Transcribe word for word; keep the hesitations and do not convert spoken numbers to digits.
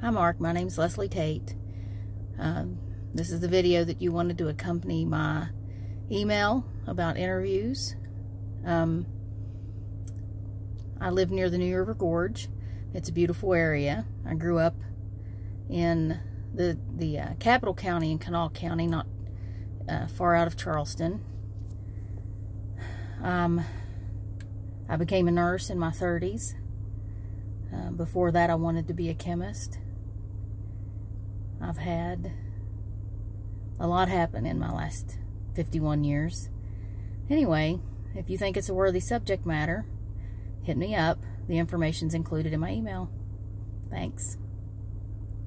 Hi Mark, my name's Leslie Tate. Um, this is the video that you wanted to accompany my email about interviews. Um, I live near the New River Gorge. It's a beautiful area. I grew up in the, the uh, capital county in Kanawha County, not uh, far out of Charleston. Um, I became a nurse in my thirties. Uh, before that, I wanted to be a chemist. I've had a lot happen in my last fifty-one years. Anyway, if you think it's a worthy subject matter, hit me up. The information's included in my email. Thanks.